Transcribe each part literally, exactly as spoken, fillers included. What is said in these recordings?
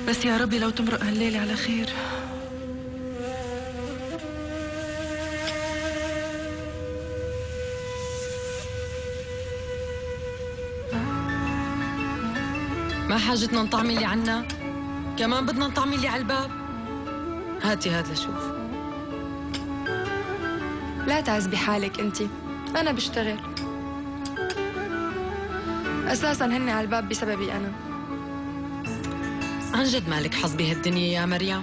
بس يا ربي لو تمرق هالليلة على خير. ما حاجتنا نطعمي اللي عنا، كمان بدنا نطعمي اللي على الباب. هاتي هاد لشوف. لا تعزبي حالك انتي، انا بشتغل اساسا، هن على الباب بسببي انا. عن جد مالك حظ بهالدنيا يا مريم.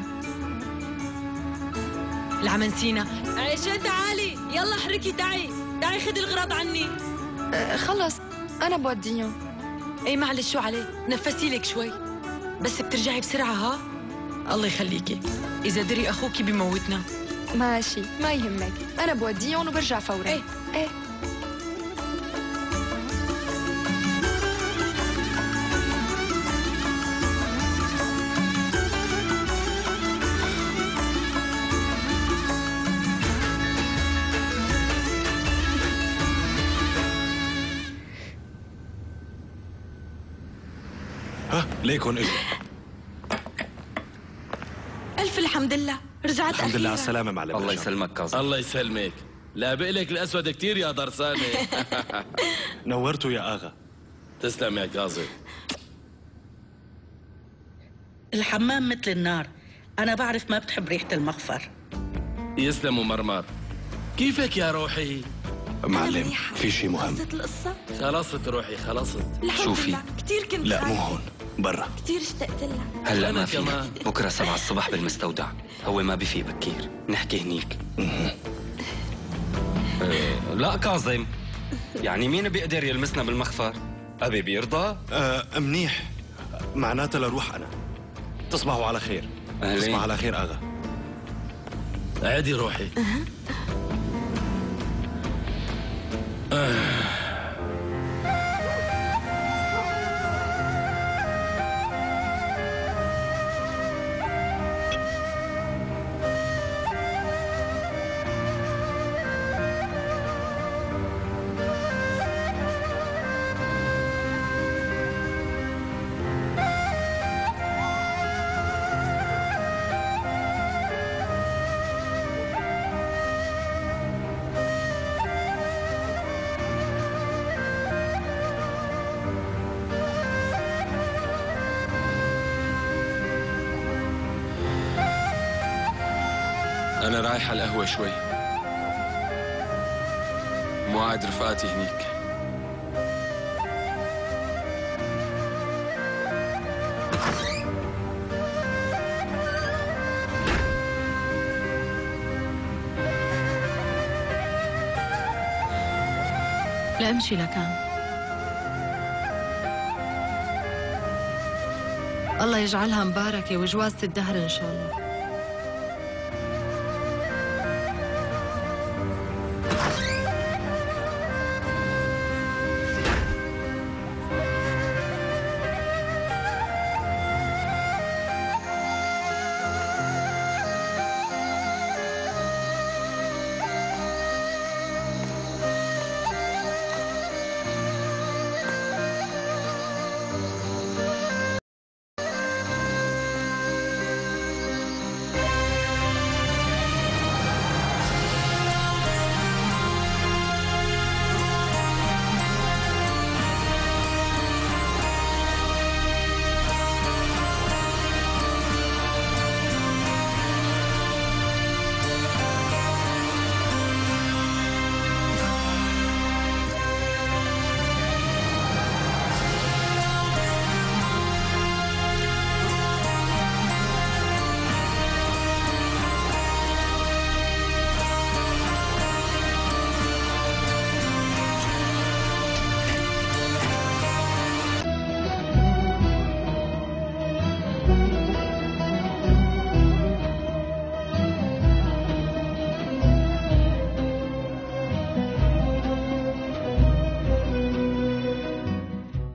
العم نسينا. عيشة تعالي يلا احركي، تعي تعي خدي الغراض عني. أه خلص انا بوديهم. اي معلش شو عليه، نفسي لك شوي بس بترجعي بسرعة ها. الله يخليكي، إذا دري أخوكي بموتنا. ماشي ما يهمك، أنا بوديهم وبرجع فورا. ايه ايه ها ليكن اجوا. ألف الحمد لله رجعت. الحمد أخيرا. لله على السلامة معلم. الله يسلمك كاظم. الله يسلمك. لا بقلك الأسود كتير يا درسانة. نورتوا يا آغا. تسلم يا كاظم. الحمام مثل النار، أنا بعرف ما بتحب ريحة المغفر. يسلموا مرمر. كيفك يا روحي؟ معلم في شيء مهم. خلصت القصة؟ خلصت روحي خلصت. شوفي كثير كنت لا مو هون، برا. كثير اشتقت لها. هلا أنا ما فينا، كمان. بكره سبعة الصبح بالمستودع، هو ما بفيق بكير، نحكي هنيك. أه لا كاظم، يعني مين بيقدر يلمسنا بالمخفر؟ أبي بيرضى؟ آه منيح، معناتها لروح أنا. تصبحوا على خير. أهلين. تصبح على خير آغا. عادي روحي. آه. أنا رايح على القهوة شوي، موعد رفقاتي هنيك. لا امشي لكان. الله يجعلها مباركة وجوازة الدهر إن شاء الله.